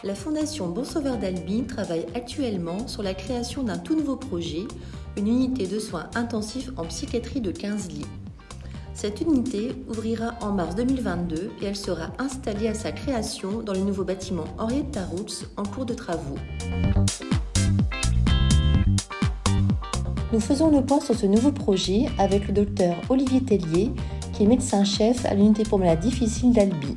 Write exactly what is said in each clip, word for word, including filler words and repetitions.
La Fondation Bon Sauveur d'Albi travaille actuellement sur la création d'un tout nouveau projet, une unité de soins intensifs en psychiatrie de quinze lits. Cette unité ouvrira en mars deux mille vingt-deux et elle sera installée à sa création dans le nouveau bâtiment Henrietta Routes en cours de travaux. Nous faisons le point sur ce nouveau projet avec le docteur Olivier Tellier, qui est médecin-chef à l'unité pour malades difficiles d'Albi.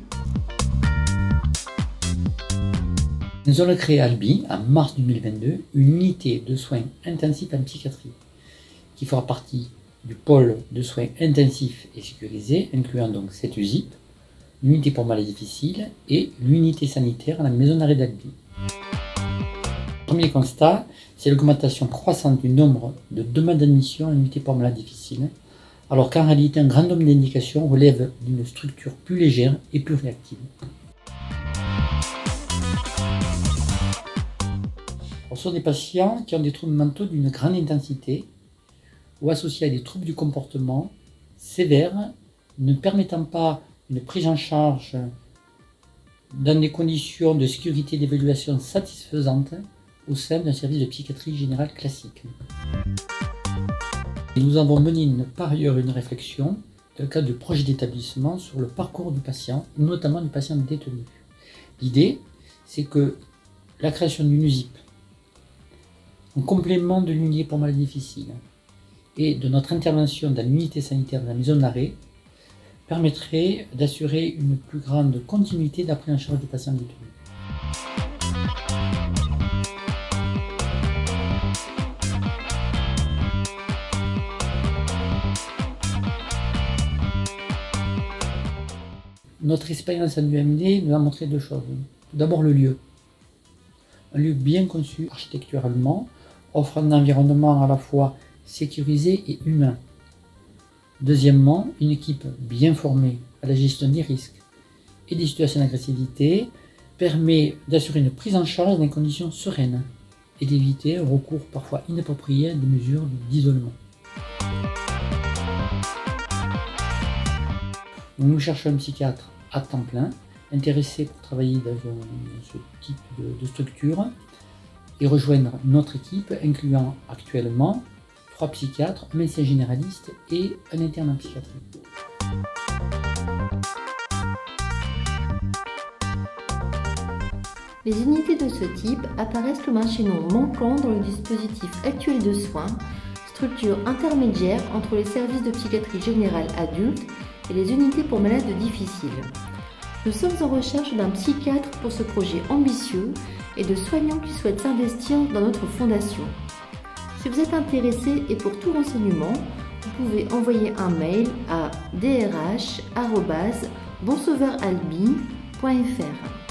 Nous avons créé à Albi, en mars deux mille vingt-deux, une unité de soins intensifs en psychiatrie, qui fera partie du pôle de soins intensifs et sécurisés, incluant donc cette U S I P, l'unité pour malades difficiles et l'unité sanitaire à la maison d'arrêt d'Albi. Le premier constat, c'est l'augmentation croissante du nombre de demandes d'admission à l'unité pour malades difficiles, alors qu'en réalité un grand nombre d'indications relève d'une structure plus légère et plus réactive. Ce sont des patients qui ont des troubles mentaux d'une grande intensité ou associés à des troubles du comportement sévères, ne permettant pas une prise en charge dans des conditions de sécurité et d'évaluation satisfaisantes au sein d'un service de psychiatrie générale classique. Et nous avons mené une, par ailleurs une réflexion dans le cadre du projet d'établissement sur le parcours du patient, notamment du patient détenu. L'idée, c'est que la création d'une U S I P, en complément de l'unité pour malades difficiles et de notre intervention dans l'unité sanitaire de la maison d'arrêt, permettrait d'assurer une plus grande continuité de la prise en charge des patients détenus. Notre expérience en U M D nous a montré deux choses. Tout d'abord le lieu. Un lieu bien conçu architecturalement, offre un environnement à la fois sécurisé et humain. Deuxièmement, une équipe bien formée à la gestion des risques et des situations d'agressivité permet d'assurer une prise en charge dans des conditions sereines et d'éviter un recours parfois inapproprié à des mesures d'isolement. Nous cherchons un psychiatre à temps plein, intéressé pour travailler dans ce type de, de structure et rejoindre notre équipe, incluant actuellement trois psychiatres, un médecin généraliste et un interne en psychiatrie. Les unités de ce type apparaissent comme un chaînon manquant dans le dispositif actuel de soins, structure intermédiaire entre les services de psychiatrie générale adulte et les unités pour malades difficiles. Nous sommes en recherche d'un psychiatre pour ce projet ambitieux et de soignants qui souhaitent s'investir dans notre fondation. Si vous êtes intéressé et pour tout renseignement, vous pouvez envoyer un mail à d r h arobase bon sauveur albi point f r.